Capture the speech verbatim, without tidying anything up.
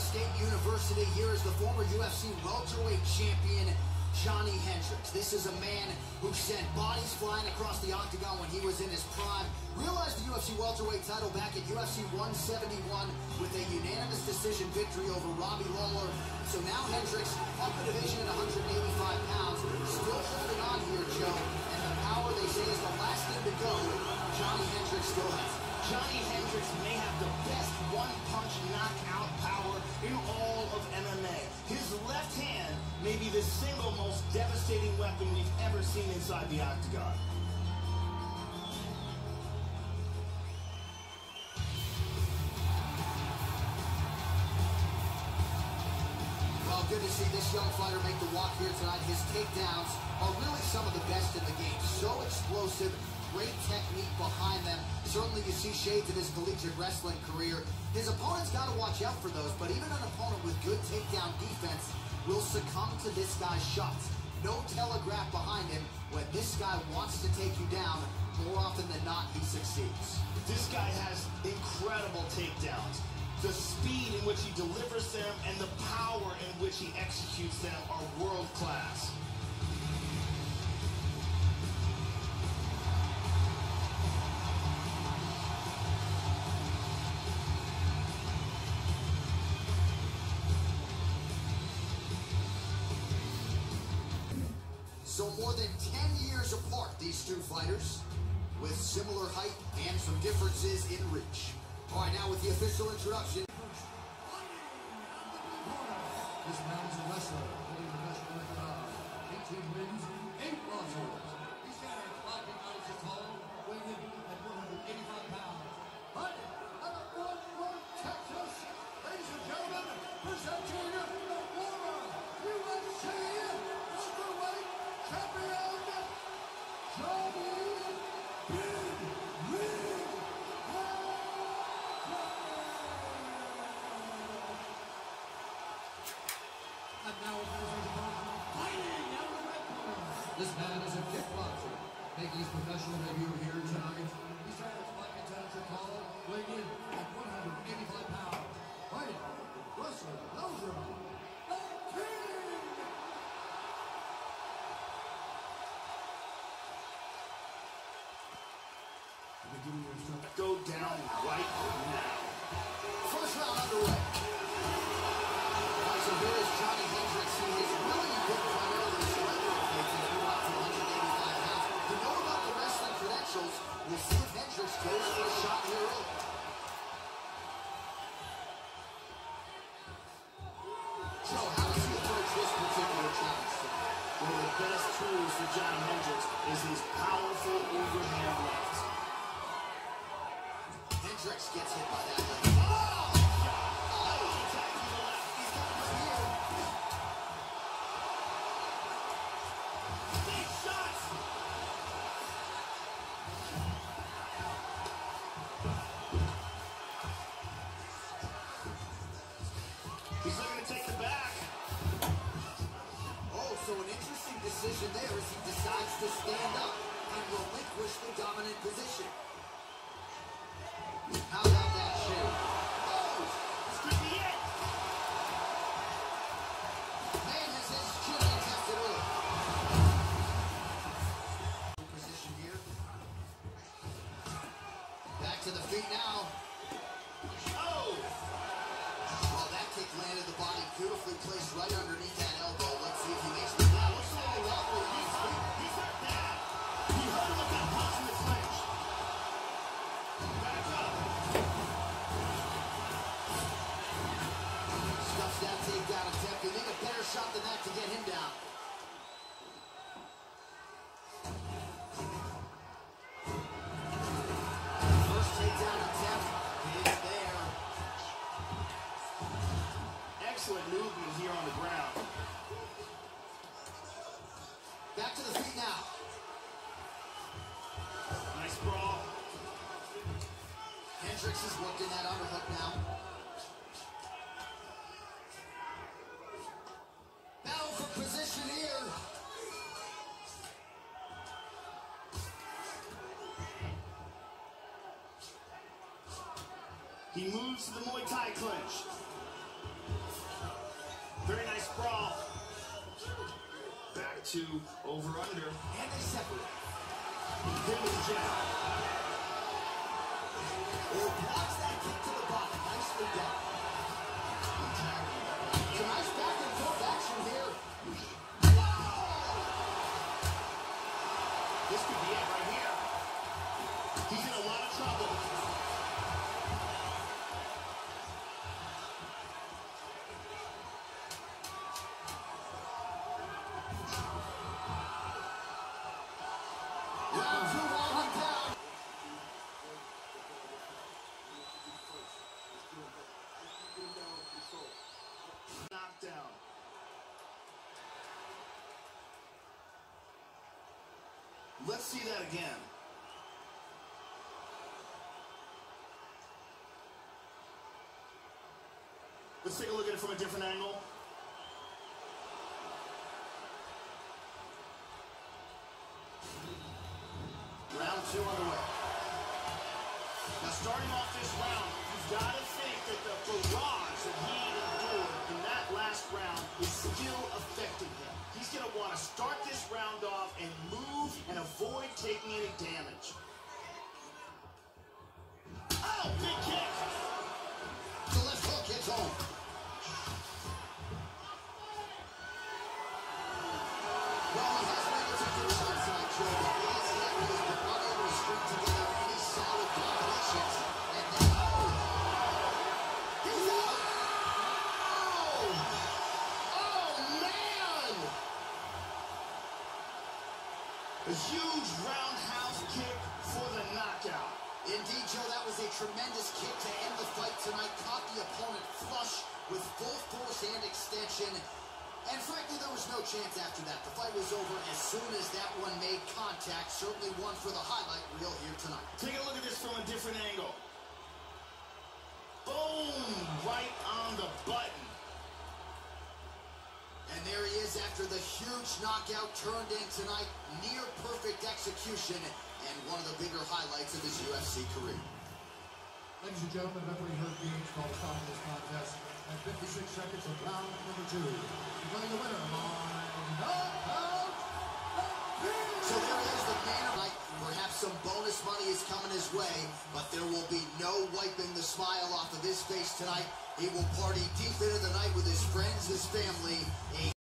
State University. Here is the former U F C welterweight champion, Johny Hendricks. This is a man who sent bodies flying across the octagon when he was in his prime. Realized the U F C welterweight title back at U F C one seventy-one with a unanimous decision victory over Robbie Lawler. So now Hendricks up the division at one eighty-five pounds, still holding on here, Joe. And the power, they say, is the last thing to go. Johny Hendricks still has it. Johny Hendricks may have the best one-punch knockout power in all of M M A. His left hand may be the single most devastating weapon we've ever seen inside the octagon. Well, good to see this young fighter make the walk here tonight. His takedowns are really some of the best in the game. So explosive. Great technique behind them. Certainly you see shades of his collegiate wrestling career. His opponent's got to watch out for those, but even an opponent with good takedown defense will succumb to this guy's shots. No telegraph behind him. When this guy wants to take you down, more often than not, he succeeds. This guy has incredible takedowns. The speed in which he delivers them and the power in which he executes them are world class. So more than ten years apart, these two fighters, with similar height and some differences in reach. All right, now with the official introduction. This man is a wrestler, holding the best record of eighteen wins, eight losses. He stands five feet nine inches tall, weighing in at one eighty-five pounds. Fighting out of Fort Worth, Texas, ladies and gentlemen, presenting the former U F C welterweight champion, Johny And now it is fighting out of the red corner. This man is a kickboxer, making his professional debut here tonight. He stands five feet ten inches tall, weighing in at one eighty-five pounds. Fighting wrestler Belgium, the King. Go down right now. First round underway. So here is Johny Hendricks. He is really good primarily celebrity fights as we watch to one eighty-five pounds. To know about the wrestling credentials, we'll see if Hendricks goes for a shot here early. Joe, how does he approach this particular challenge today? One of the best tools for Johny Hendricks is his powerful overhand left. Hendricks gets hit by that leg. Oh! He's looking to take the back. Oh, so an interesting decision there as he decides to stand up and relinquish the dominant position. How about that shake? Oh! This could be it. Man has his chin tested early. Position here. Back to the feet now. Oh! Well, that kick landed the body beautifully placed right underneath that elbow. Let's see if he makes the That looks a little wobbly. He's hurt. He's hurt bad. He hurt him with that punch in the clinch. Back up. Stuffs that takedown attempt. They need a better shot than that to get him down. First takedown attempt is there. Excellent movement here on the ground. Back to the feet now. Nice brawl. Hendricks is working that underhook now. Battle for position here. He moves to the Muay Thai clinch. to over-under. And they separate. Hit with the jab. Oh, blocks that kick to the body. Nicely done. Some nice back and forth action here. This could be it right here. He's in a lot of trouble. Round two, rolling down. Knockdown. Let's see that again. Let's take a look at it from a different angle. Round two on the way. Now starting off this round, you've got to think that the barrage that he endured in that last round is still affecting him. He's going to want to start this round off and move and avoid taking any damage. Oh, big kick! The left hook hits home. Well, he has made it to the shots tonight, Joe. But he has yet he has been unable to string together any solid combinations. And now, oh! He's out! Oh! Oh, man! A huge roundhouse kick for the knockout. Indeed, Joe, that was a tremendous kick to end the fight tonight. Caught the opponent flush with full force and extension. And frankly, there was no chance after that. The fight was over as soon as that one made contact. Certainly one for the highlight reel here tonight. Take a look at this from a different angle. Boom! Right on the button. And there he is after the huge knockout turned in tonight. Near perfect execution and one of the bigger highlights of his U F C career. Ladies and gentlemen, referee Herb Dean called a stop to this contest at fifty-six seconds of round number two. Declaring the winner by knockout. So there is the man of night. Perhaps some bonus money is coming his way, but there will be no wiping the smile off of his face tonight. He will party deep into the night with his friends, his family. A